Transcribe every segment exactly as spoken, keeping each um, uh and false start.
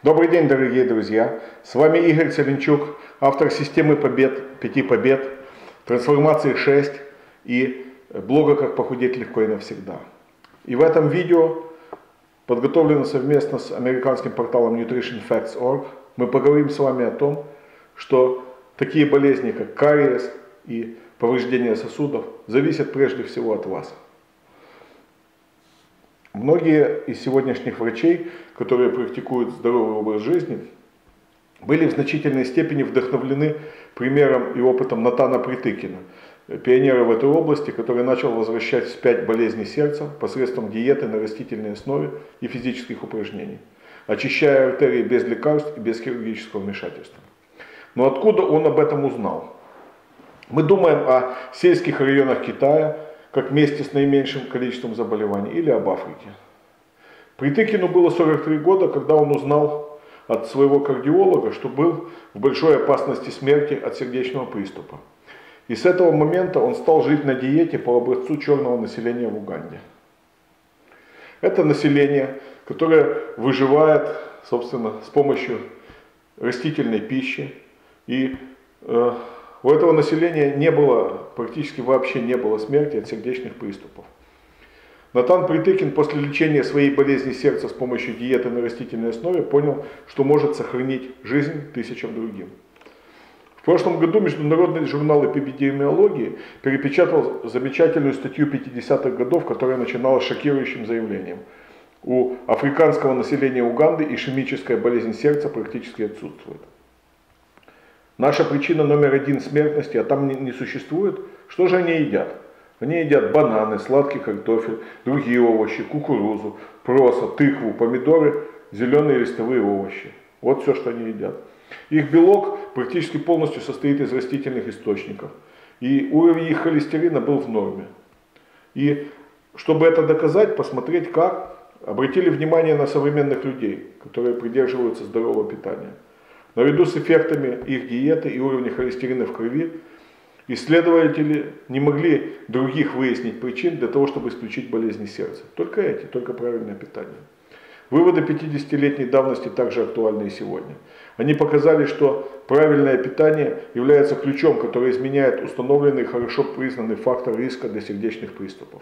Добрый день, дорогие друзья! С вами Игорь Целенчук, автор системы побед, пяти побед, трансформации шесть и блога «Как похудеть легко и навсегда». И в этом видео, подготовлено совместно с американским порталом nutrition facts точка org, мы поговорим с вами о том, что такие болезни, как кариес и повреждение сосудов, зависят прежде всего от вас. Многие из сегодняшних врачей, которые практикуют здоровый образ жизни, были в значительной степени вдохновлены примером и опытом Натана Притыкина, пионера в этой области, который начал возвращать вспять болезни сердца посредством диеты на растительной основе и физических упражнений, очищая артерии без лекарств и без хирургического вмешательства. Но откуда он об этом узнал? Мы думаем о сельских районах Китая, как месте с наименьшим количеством заболеваний, или об Африке. Притыкину было сорок три года, когда он узнал от своего кардиолога, что был в большой опасности смерти от сердечного приступа. И с этого момента он стал жить на диете по образцу черного населения в Уганде. Это население, которое выживает, собственно, с помощью растительной пищи. И э, у этого населения не было, практически вообще не было смерти от сердечных приступов. Натан Притыкин после лечения своей болезни сердца с помощью диеты на растительной основе понял, что может сохранить жизнь тысячам другим. В прошлом году международный журнал эпидемиологии перепечатал замечательную статью пятидесятых годов, которая начиналась шокирующим заявлением. У африканского населения Уганды ишемическая болезнь сердца практически отсутствует. Наша причина номер один смертности, а там не, не существует. Что же они едят? Они едят бананы, сладкий картофель, другие овощи, кукурузу, проса, тыкву, помидоры, зеленые листовые овощи. Вот все, что они едят. Их белок практически полностью состоит из растительных источников. И уровень их холестерина был в норме. И чтобы это доказать, посмотреть, как, обратили внимание на современных людей, которые придерживаются здорового питания. Наряду с эффектами их диеты и уровня холестерина в крови, исследователи не могли других выяснить причин для того, чтобы исключить болезни сердца. Только эти, только правильное питание. Выводы пятидесятилетней давности также актуальны и сегодня. Они показали, что правильное питание является ключом, который изменяет установленный, хорошо признанный фактор риска для сердечных приступов.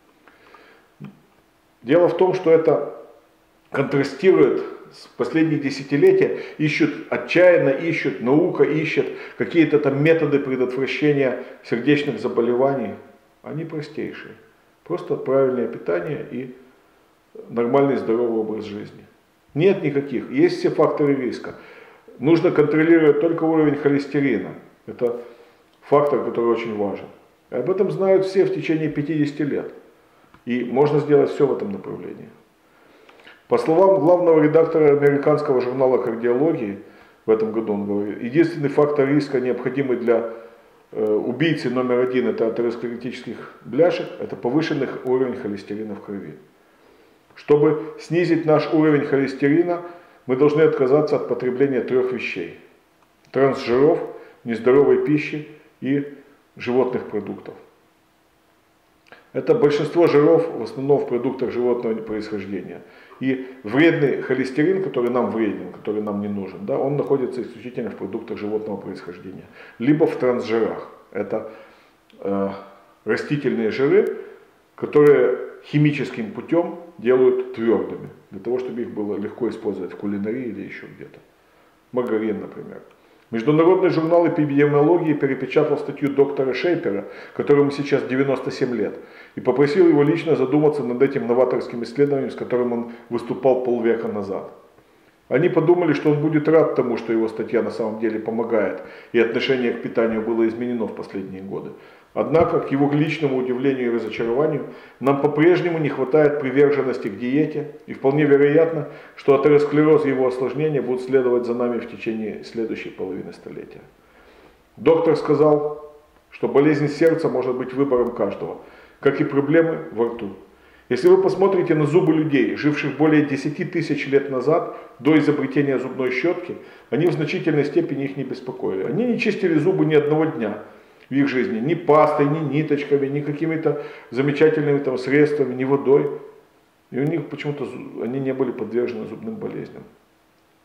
Дело в том, что это контрастирует с последние десятилетия, ищут, отчаянно ищут, наука ищет какие-то там методы предотвращения сердечных заболеваний. Они простейшие. Просто правильное питание и нормальный здоровый образ жизни. Нет никаких. Есть все факторы риска. Нужно контролировать только уровень холестерина. Это фактор, который очень важен. И об этом знают все в течение пятидесяти лет. И можно сделать все в этом направлении. По словам главного редактора американского журнала кардиологии, в этом году он говорит, единственный фактор риска, необходимый для э, убийцы номер один, это атеросклеротических бляшек, это повышенный уровень холестерина в крови. Чтобы снизить наш уровень холестерина, мы должны отказаться от потребления трех вещей: трансжиров, нездоровой пищи и животных продуктов. Это большинство жиров в основном в продуктах животного происхождения. И вредный холестерин, который нам вреден, который нам не нужен, да, он находится исключительно в продуктах животного происхождения. Либо в трансжирах. Это э, растительные жиры, которые химическим путем делают твердыми, для того, чтобы их было легко использовать в кулинарии или еще где-то. Маргарин, например. Международный журнал эпидемиологии перепечатал статью доктора Шейпера, которому сейчас девяносто семь лет, и попросил его лично задуматься над этим новаторским исследованием, с которым он выступал полвека назад. Они подумали, что он будет рад тому, что его статья на самом деле помогает, и отношение к питанию было изменено в последние годы. Однако, к его личному удивлению и разочарованию, нам по-прежнему не хватает приверженности к диете, и вполне вероятно, что атеросклероз и его осложнения будут следовать за нами в течение следующей половины столетия. Доктор сказал, что болезнь сердца может быть выбором каждого, как и проблемы во рту. Если вы посмотрите на зубы людей, живших более десяти тысяч лет назад, до изобретения зубной щетки, они в значительной степени их не беспокоили. Они не чистили зубы ни одного дня в их жизни, ни пастой, ни ниточками, ни какими-то замечательными там средствами, ни водой. И у них почему-то они не были подвержены зубным болезням.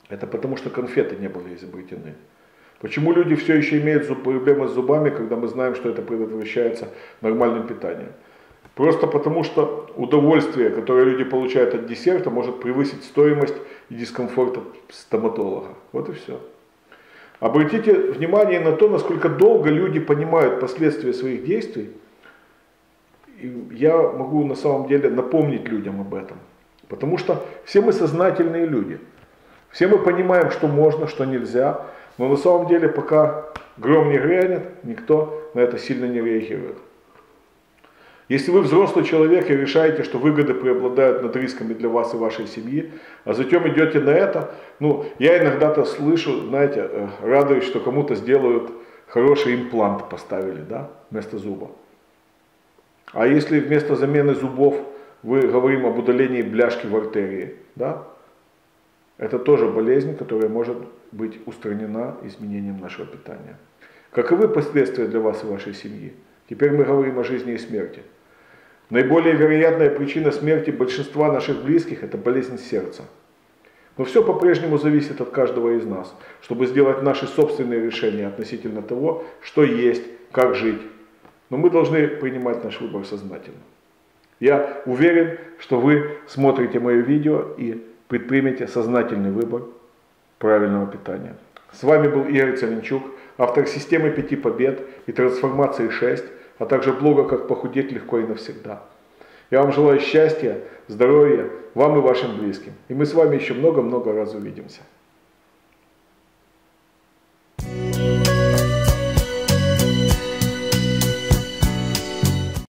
Это потому, что конфеты не были изобретены. Почему люди все еще имеют зуб, проблемы с зубами, когда мы знаем, что это предотвращается нормальным питанием? Просто потому, что удовольствие, которое люди получают от десерта, может превысить стоимость и дискомфорт стоматолога. Вот и все. Обратите внимание на то, насколько долго люди понимают последствия своих действий. И я могу на самом деле напомнить людям об этом. Потому что все мы сознательные люди. Все мы понимаем, что можно, что нельзя. Но на самом деле, пока гром не грянет, никто на это сильно не реагирует. Если вы взрослый человек и решаете, что выгоды преобладают над рисками для вас и вашей семьи, а затем идете на это, ну, я иногда-то слышу, знаете, радуюсь, что кому-то сделают хороший имплант, поставили, да, вместо зуба. А если вместо замены зубов вы говорим об удалении бляшки в артерии, да, это тоже болезнь, которая может быть устранена изменением нашего питания. Каковы последствия для вас и вашей семьи? Теперь мы говорим о жизни и смерти. Наиболее вероятная причина смерти большинства наших близких – это болезнь сердца. Но все по-прежнему зависит от каждого из нас, чтобы сделать наши собственные решения относительно того, что есть, как жить. Но мы должны принимать наш выбор сознательно. Я уверен, что вы смотрите мое видео и предпримете сознательный выбор правильного питания. С вами был Игорь Целенчук, автор системы пяти побед и трансформации шесть, а также блога «Как похудеть легко и навсегда». Я вам желаю счастья, здоровья, вам и вашим близким. И мы с вами еще много-много раз увидимся.